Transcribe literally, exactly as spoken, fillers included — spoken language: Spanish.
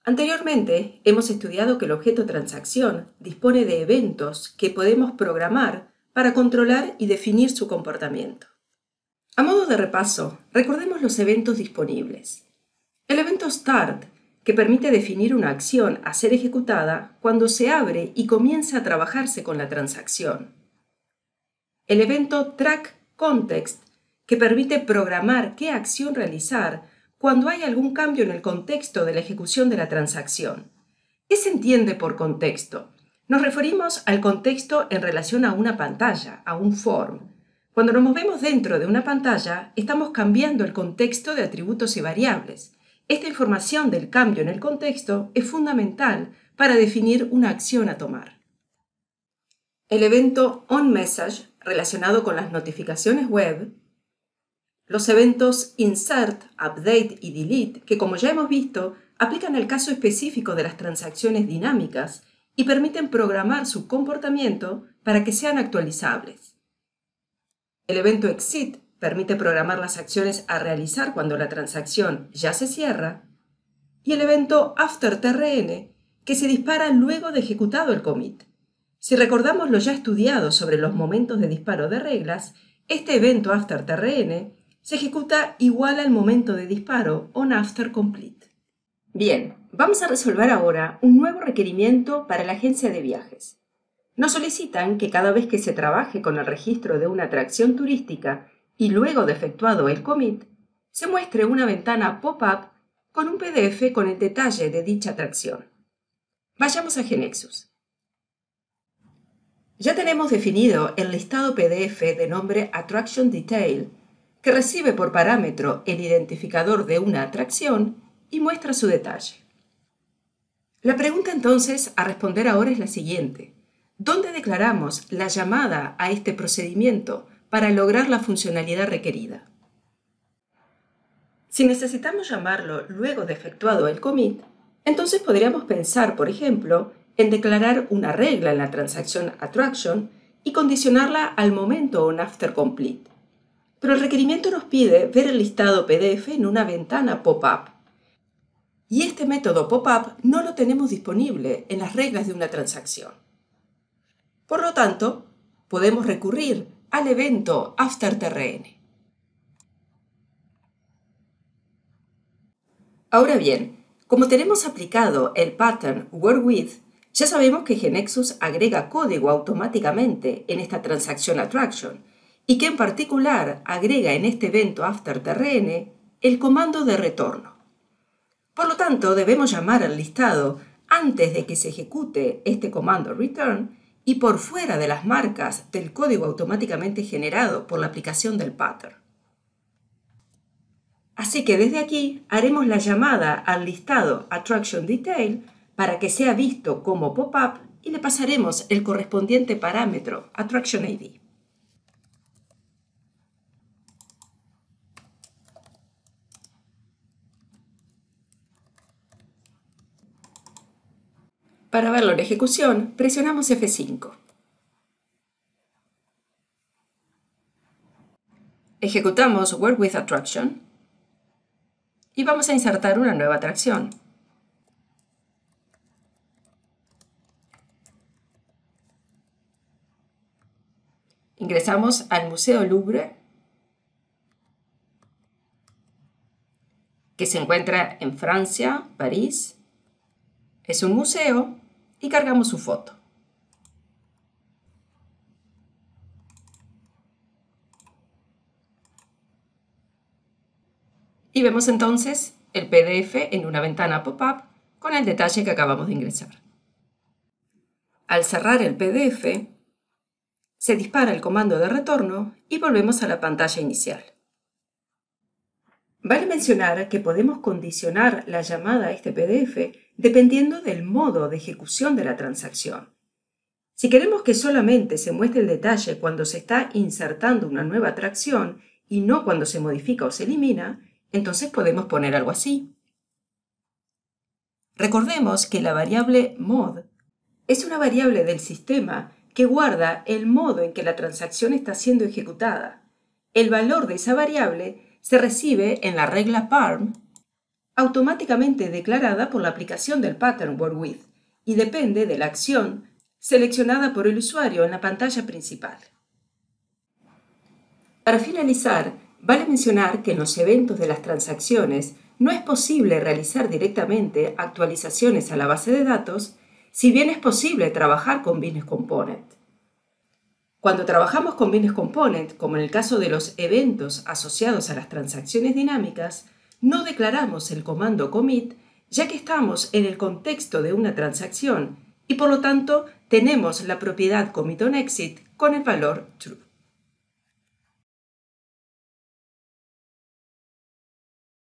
Anteriormente, hemos estudiado que el objeto transacción dispone de eventos que podemos programar para controlar y definir su comportamiento. A modo de repaso, recordemos los eventos disponibles. El evento Start, que permite definir una acción a ser ejecutada cuando se abre y comienza a trabajarse con la transacción. El evento Track Context, que permite programar qué acción realizar cuando hay algún cambio en el contexto de la ejecución de la transacción. ¿Qué se entiende por contexto? Nos referimos al contexto en relación a una pantalla, a un form. Cuando nos movemos dentro de una pantalla, estamos cambiando el contexto de atributos y variables. Esta información del cambio en el contexto es fundamental para definir una acción a tomar. El evento onMessage, relacionado con las notificaciones web, los eventos Insert, Update y Delete, que como ya hemos visto, aplican al caso específico de las transacciones dinámicas y permiten programar su comportamiento para que sean actualizables. El evento Exit permite programar las acciones a realizar cuando la transacción ya se cierra, y el evento AfterTrn, que se dispara luego de ejecutado el commit. Si recordamos lo ya estudiado sobre los momentos de disparo de reglas, este evento AfterTrn se ejecuta igual al momento de disparo onAfterComplete. Bien, vamos a resolver ahora un nuevo requerimiento para la agencia de viajes. Nos solicitan que cada vez que se trabaje con el registro de una atracción turística y luego de efectuado el commit, se muestre una ventana pop-up con un P D F con el detalle de dicha atracción. Vayamos a GeneXus. Ya tenemos definido el listado P D F de nombre Attraction Detail, que recibe por parámetro el identificador de una atracción y muestra su detalle. La pregunta entonces a responder ahora es la siguiente. ¿Dónde declaramos la llamada a este procedimiento para lograr la funcionalidad requerida? Si necesitamos llamarlo luego de efectuado el commit, entonces podríamos pensar, por ejemplo, en declarar una regla en la transacción Attraction y condicionarla al momento onAfterComplete. Pero el requerimiento nos pide ver el listado P D F en una ventana pop-up. Y este método pop-up no lo tenemos disponible en las reglas de una transacción. Por lo tanto, podemos recurrir al evento AfterTrn. Ahora bien, como tenemos aplicado el pattern WordWith, ya sabemos que GeneXus agrega código automáticamente en esta transacción Attraction y que en particular agrega en este evento AfterTrn el comando de retorno. Por lo tanto, debemos llamar al listado antes de que se ejecute este comando return y por fuera de las marcas del código automáticamente generado por la aplicación del pattern. Así que desde aquí haremos la llamada al listado Attraction Detail para que sea visto como pop-up y le pasaremos el correspondiente parámetro Attraction I D. Para verlo en ejecución, presionamos F cinco. Ejecutamos WordWithAttraction y vamos a insertar una nueva atracción. Ingresamos al Museo Louvre, que se encuentra en Francia, París. Es un museo y cargamos su foto. Y vemos entonces el P D F en una ventana pop-up con el detalle que acabamos de ingresar. Al cerrar el P D F, se dispara el comando de retorno y volvemos a la pantalla inicial. Vale mencionar que podemos condicionar la llamada a este P D F dependiendo del modo de ejecución de la transacción. Si queremos que solamente se muestre el detalle cuando se está insertando una nueva atracción y no cuando se modifica o se elimina, entonces podemos poner algo así. Recordemos que la variable mod es una variable del sistema que guarda el modo en que la transacción está siendo ejecutada. El valor de esa variable se recibe en la regla parm automáticamente declarada por la aplicación del pattern WordWith y depende de la acción seleccionada por el usuario en la pantalla principal. Para finalizar, vale mencionar que en los eventos de las transacciones no es posible realizar directamente actualizaciones a la base de datos, si bien es posible trabajar con Business Component. Cuando trabajamos con Business Component, como en el caso de los eventos asociados a las transacciones dinámicas, no declaramos el comando commit, ya que estamos en el contexto de una transacción y por lo tanto tenemos la propiedad commit on exit con el valor true.